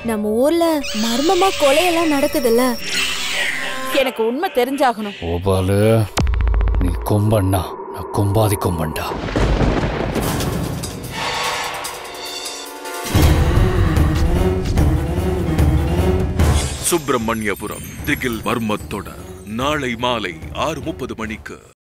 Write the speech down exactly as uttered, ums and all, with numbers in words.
நம்ம ஊர்ல மர்மமா கொலையெல்லாம் நடக்குதுல்ல, எனக்கு உண்மை தெரிஞ்சாகணும். கோபாலு, நீ கொம்பண்ணா, நான் கொம்பாதி கொம்பண்டா. சுப்பிரமணியபுரம் திகில் மர்மத்தொடர் நாளை மாலை ஆறு முப்பது மணிக்கு.